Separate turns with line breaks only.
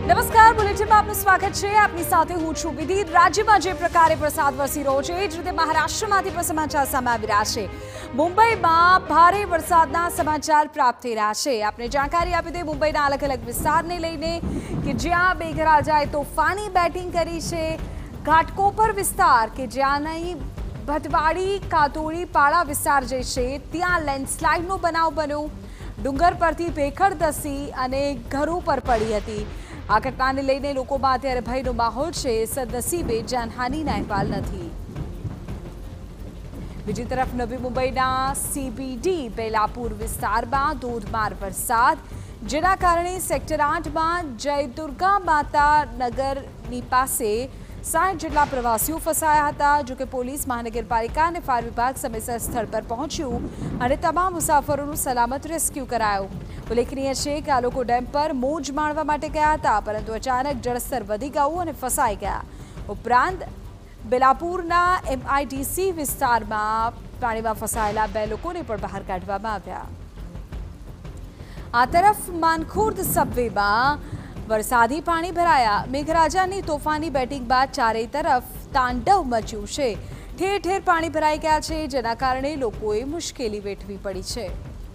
નમસ્કાર, બુલેટિનમાં આપનું સ્વાગત છે। આપની સાથે હું છું વિધિ। રાજ્યમાં જે પ્રકારે વરસાદ વરસી રહ્યો છે એ જ રીતે મહારાષ્ટ્રમાંથી પણ સમાચાર સામે આવી રહ્યા છે। મુંબઈમાં ભારે વરસાદના સમાચાર પ્રાપ્ત થઈ રહ્યા છે। આપને જાણકારી આપી દઈએ મુંબઈના અલગ અલગ વિસ્તારને લઈને કે જ્યાં મેઘરાજાએ તોફાની બેટિંગ કરી છે। ઘાટકોપર વિસ્તાર કે જ્યાંની ભટવાડી કાતોડી પાડા વિસ્તાર જે છે ત્યાં લેન્ડસ્લાઇડનો બનાવ બન્યો। ડુંગર પરથી ભેખડ ધસી અને ઘરો પર પડી હતી। આ ઘટનાને લઈને લોકોમાં અત્યારે ભયનો માહોલ છે। સદનસીબે જાનહાનિના અહેવાલ નથી। બીજી તરફ નવી મુંબઈના CBD બેલાપુર વિસ્તારમાં ધોધમાર વરસાદ, જેના કારણે સેક્ટર 8માં જયદુર્ગા માતા નગરની પાસે 60 જેટલા પ્રવાસીઓ ફસાયા હતા। જોકે પોલીસ, મહાનગરપાલિકા અને ફાયર વિભાગ સમયસર સ્થળ પર પહોંચ્યું અને તમામ મુસાફરોનું સલામત રેસ્ક્યુ કરાયું। ઉલ્લેખનીય છે કે આ લોકો ડેમ પર મોજ માણવા માટે ગયા હતા, પરંતુ અચાનક જળસ્તર વધી ગયું અને ફસાઈ ગયા। ઉપરાંત બેલાપુરના MIDC વિસ્તારમાં પાણીમાં ફસાયેલા 2 લોકોને પણ બહાર કાઢવામાં આવ્યા। આ તરફ માનખુર્દ સબવેમાં વરસાદી પાણી ભરાયા। મેઘરાજાની તોફાની બેટિંગ બાદ ચારે તરફ તાંડવ મચ્યું છે। ઠેર ઠેર પાણી ભરાઈ ગયા છે, જેના કારણે લોકોએ મુશ્કેલી વેઠવી પડી છે।